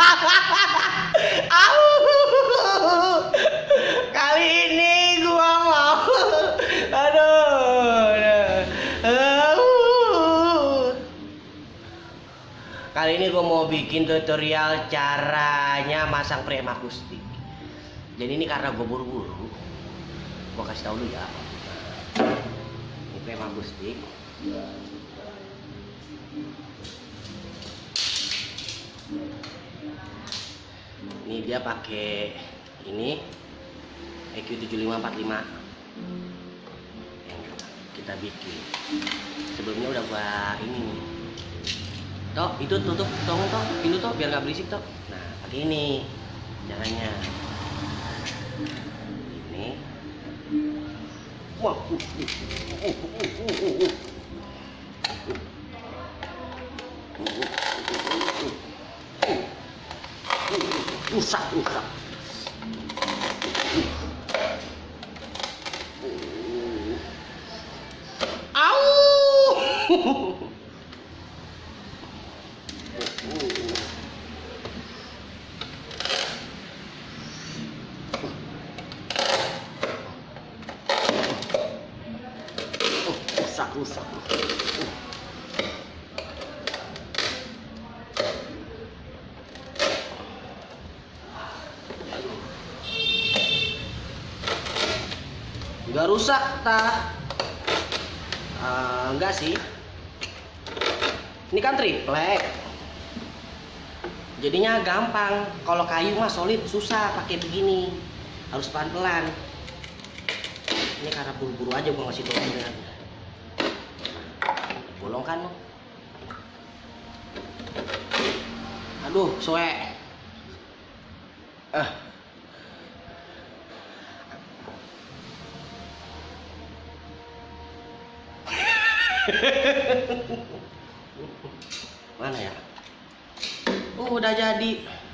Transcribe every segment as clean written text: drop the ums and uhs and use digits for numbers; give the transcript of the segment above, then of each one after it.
Kali ini gua mau. Kali ini gua mau bikin tutorial caranya masang frame akustik. Jadi ini karena gua buru-buru, gua kasih tahu dulu ya. Ini frame akustik. Ini dia pakai ini EQ7545 yang kita bikin. Sebelumnya udah gua ini nih. Toh, itu tutup tong toh, pintu toh biar nggak berisik toh. Nah, pakai ini caranya. Ini. Wah. Rusak. Au! Rusak. Enggak rusak tah? Enggak sih. Ini kan triplek. Jadinya gampang. Kalau kayu mah solid susah pakai begini. Harus pelan-pelan. Ini karena buru-buru aja gua ngasih tau dengan bolong kan lo. Aduh, soek. Mana ya? Udah jadi.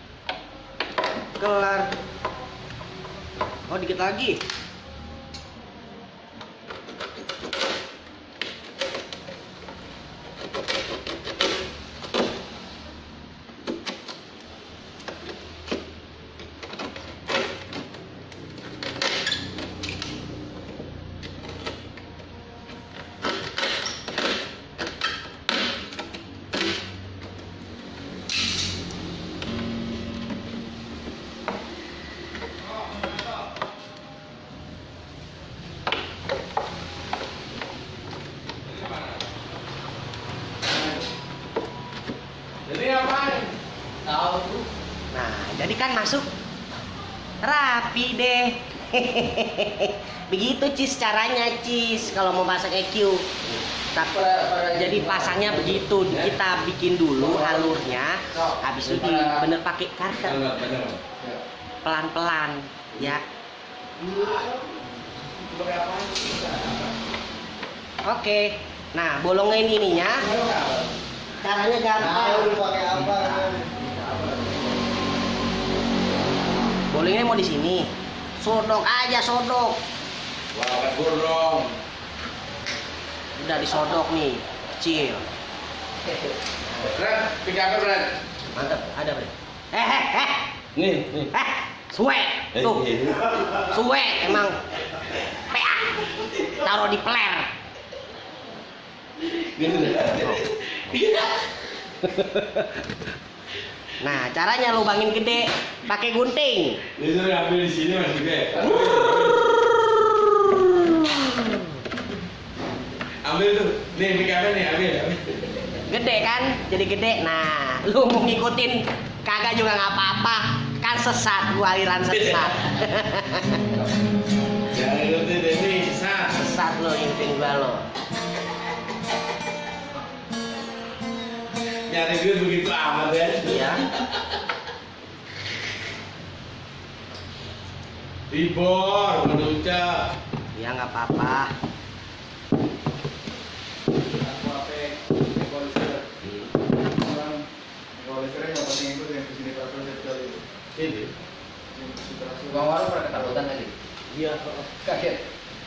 Kelar. Oh, dikit lagi. Jadi apaan? Tahu tuh. Nah, jadi kan masuk rapi deh. Begitu Cis caranya Cis kalau mau pasang EQ. Tapi jadi pasangnya begitu, kita bikin dulu alurnya, habis itu bener pakai karter. Pelan-pelan ya. Oke. Nah, bolongin ininya. Caranya gampang. Bolongnya mau di sini. Sodok aja, sodok. Wah, gorong. Udah disodok nih, kecil. Ren, pikirnya Ren. Mantap, ada Bre. Nih. Suwe, tuh. Suwe emang. PA. Taruh di peler. Gitu deh. Nah, caranya lubangin gede, pakai gunting. Ini sudah ambil di sini Mas Gede. Ambil tuh. Nih, pikirnya nih, ambil. Gede kan? Jadi gede. Nah, lu mau ngikutin kagak juga nggak apa-apa. Kan sesat, gua aliran sesat. Jangan ikutin ini, sesat. Sesat lo ngikutin gua lo. Nyari duit begitu amat ya. Iya. Libor, menuncap. Ya nggak apa-apa. Aku apa equalizer orang equalizernya yang penting itu yang kesini peraturan sekali itu Ini. yang konsentrasi Bang Waru pernah ketakutan tadi? Iya. Kaget.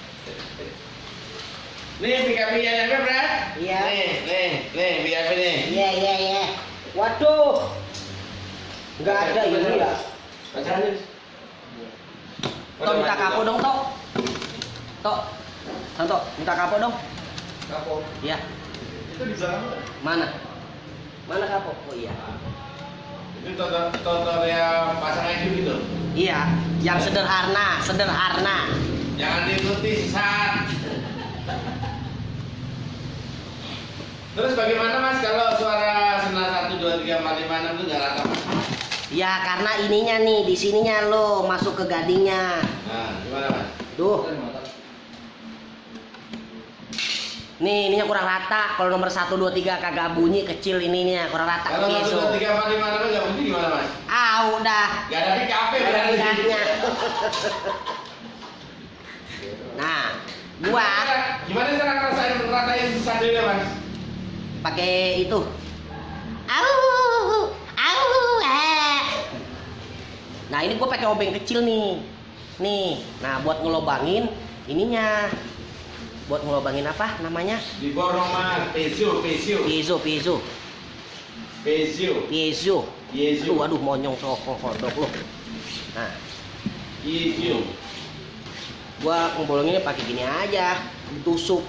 Nih, PKP-nya apa, Bro? Iya. Nih, PKP nih. Iya. Waduh. Nggak ada ini ya. Pacaran. Tok minta kapo dong, Tok. Tok. Santo, minta kapo dong. Kapok. Iya. Itu di belakang. Mana? Mana kapo? Oh iya. Itu tutorial pasang IQ gitu. Iya, yang sederhana, sederhana. Jangan diikuti sesat. Terus bagaimana Mas kalau suara senar 1 2 3 4 5 6 itu enggak rata Mas? Ya karena ininya nih, di sininya lo masuk ke gadingnya. Nah, gimana Mas? Tuh. Nih, ininya kurang rata. Kalau nomor 1 2 3 kagak bunyi, kecil ininya, kurang rata. Kalau 1 Piezo. 2 3 4 5 6 enggak bunyi gimana Mas? Ah, udah. Enggak ada PKP Ada berarti. pindahnya. Nah, gua Gimana cara ngerasain ratain sadenya Mas? pakai itu. Au, au, Nah, ini gua pakai obeng kecil nih. Nih, nah buat ngelobangin ininya. Buat ngelobangin apa namanya? Di bor Mas, Piezo. Piezo. Piezo. Aduh, monyong sokong kodok lu. Nah, Piezo. gua ngebolonginnya pakai gini aja, tusuk.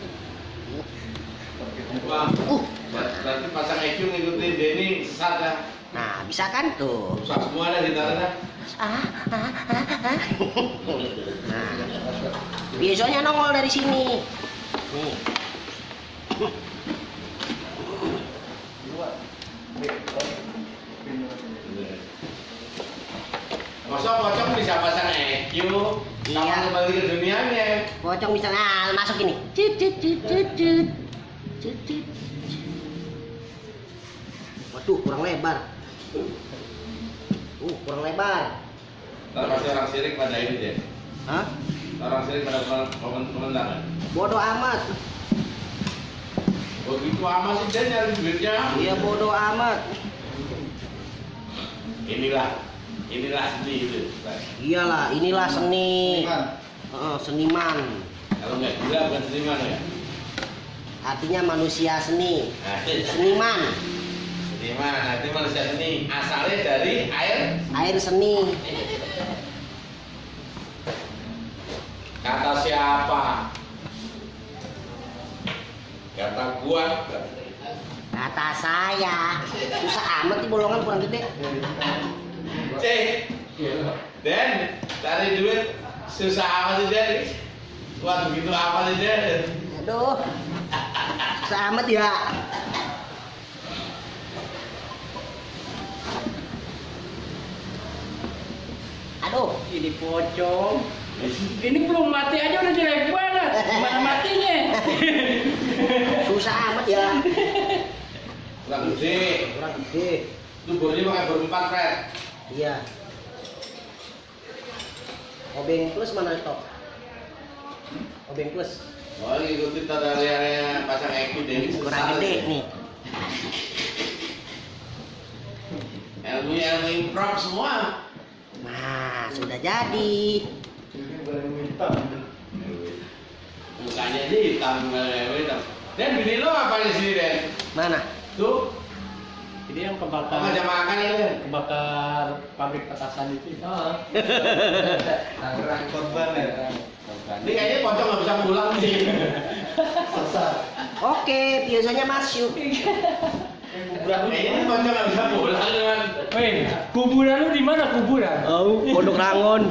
Wah, berarti pasang IQ ngikutin Denny sesat ya. Nah, bisa kan tuh. Rusak semua dah gitarnya. Nah, biasanya nongol dari sini. Nih. Masa pocong bisa pasang IQ? Sama Iya. kembali ke dunianya. Pocong bisa masuk ini. Cut, cut, cut, cut, cut. Cut, cut. Waduh, kurang lebar. Kurang lebar. Ntar pasti orang sirik pada ini deh. Hah? Orang sirik pada komentar. Bodoh amat. Begitu amat sih dia nyari duitnya. Iya, bodoh amat. Inilah seni itu. Iyalah, inilah seni. Seniman. Kalau nggak gila bukan seniman ya. Artinya manusia seni. Nah, Seniman. seniman, nanti manusia seni asalnya dari Air seni. kata siapa? Kata gua. Kata saya. Susah amat di bolongan kurang gede. Cek. Dan cari duit susah amat sih Den. Wah begitu apa sih Den? Aduh. Susah amat ya. Aduh. Ini pocong. Ini belum mati aja udah jelek banget. Gimana matinya? Susah amat ya. Kurang gede. Kurang gede. Itu bornya pakai bor 4 Fred. Iya. Obeng plus mana top? Obeng plus. Oh ngikutin tutorialnya pasang EQ Dewi Kurang gede nih. ilmu improv semua. Nah, sudah jadi. Mukanya sih hitam, hitam. Dan bini lo apa di sini Den? Mana? Tuh, Ini yang apa kebakar ngajak makan ya Den? kebakar pabrik petasan itu. Tangerang korban ya. Ini kayaknya pocong nggak bisa pulang nih. Oke, biasanya masuk. Kayaknya ini pocong nggak bisa pulang kan? Weh, kuburan lu di mana kuburan? Oh, Pondok Rangon.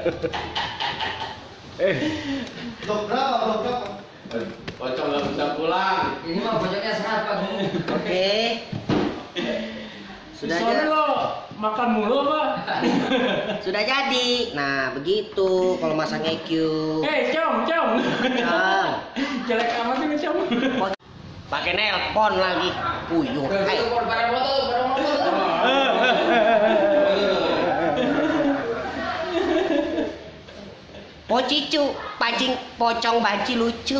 Blok berapa? Pocong nggak bisa pulang. Ini mah pojoknya serat Pak. Oke. Sudah Soalnya jadi. lo makan mulu apa? Sudah jadi. Nah, begitu kalau masang EQ. Cong. Nah, Jelek amat ini Cong. pakai nelpon lagi. Puyuh. Hai. Pada motor. Pocicu, pancing pocong banci lucu.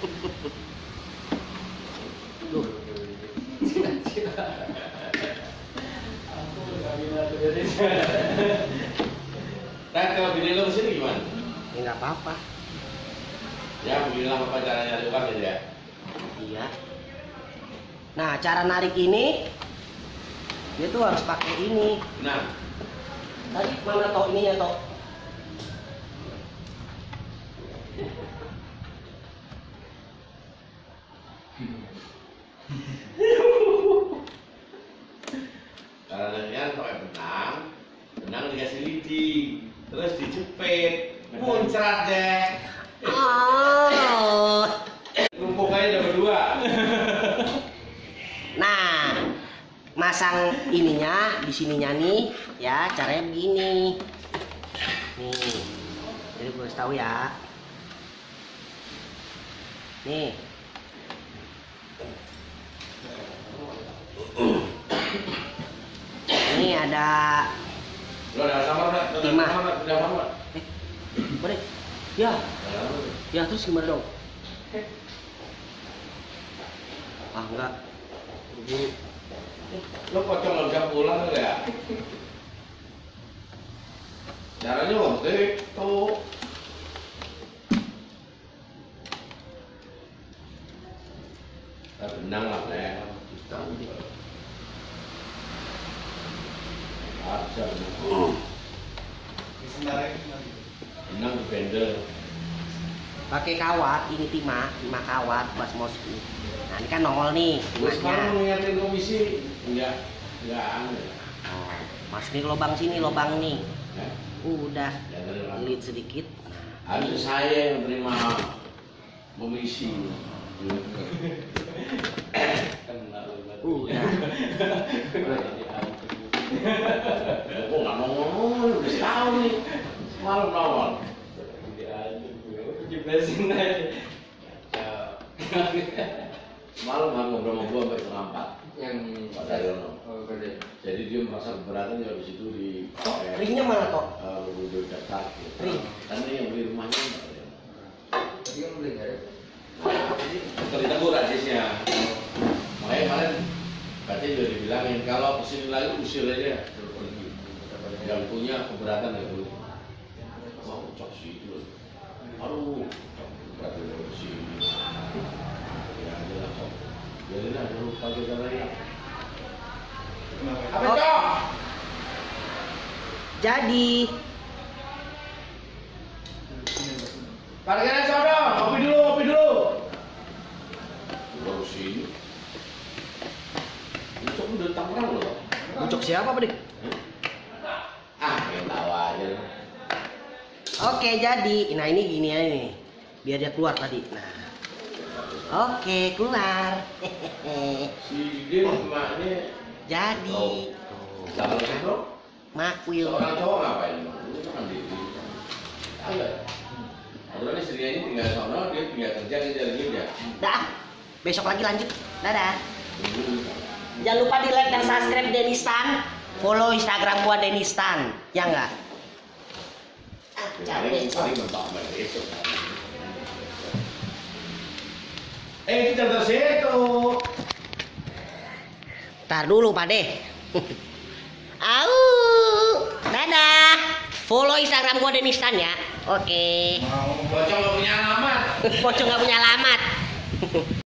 Duh. Dan kalau bini lo kesini gimana? Ya nggak apa-apa. Ya beginilah apa caranya nyari uang gitu ya. Iya. Nah, cara narik ini Dia tuh harus pakai ini. Nah, Tadi mana tok ininya tok? caranya pakai benang dikasih lidi, terus dijepit, muncrat deh. Oh. Rumpuk aja udah berdua. Nah, masang ininya di sininya nih, ya caranya begini. Nih, jadi gue kasih tahu ya. Nih. Ini ada Lo udah sama udah, Timah. udah sama. boleh. Ya, ya terus gimana dong? Ah enggak. Buru-buru. Lo pocong udah pulang ya? Caranya waktu itu. Benang lah ya. Ada benang di bendel. Pakai kawat, ini timah kawat buat mosku. Nah ini kan nongol nih Terus timahnya. kamu mengingatkan komisi enggak anu. Oh, masukin lubang sini, lubang nih. Ya? Udah, Ya, dari mana? lilit sedikit. Harus saya yang terima komisi. Udah. Kok nggak ngomong, udah tahu nih. Malam nongol. Jeblesin aja. Malam nggak ngobrol sama gua sampai setengah 4. Yang Pak Daryono. Oh, gede. Jadi dia merasa keberatan ya di situ di Ringnya mana tok? Udah daftar. Ring. Karena yang beli rumahnya Pak Daryono. Tadi kan beli nggak ada? Cerita gue rasisnya. Makanya kemarin katanya udah dibilangin kalau kesini lagi usir aja. Yang punya keberatan ya dulu. Mau cok sih itu. Aduh, kata dari sini. Ya ada lah cok. Jadi lah dulu pagi caranya. Apa Oh. cok? Jadi, Parkirnya sono, kopi dulu. Baru sini. Ini cok udah tangerang loh. bucok siapa Pak Dik? Ah, yang tahu aja. Oke, jadi. Nah, ini gini aja nih. Biar dia keluar tadi. Nah. Oke, keluar. Si dia emaknya Jadi. kalau Tuh, itu makwil. seorang cowok ngapain? Itu kan di ada. Aturan istrinya ini tinggal sono, dia tinggal kerja dia. Dah. Besok lagi lanjut. Dadah. Jangan lupa di like dan subscribe Denistan. Follow Instagram gua Denistan. Ya enggak? Ah, capek. Paling mentok itu. Itu jatuh situ. Ntar dulu Pak De. Au. Dadah. Follow Instagram gua Denistan ya. Oke. Bocong gak punya alamat. Pocong nggak punya alamat.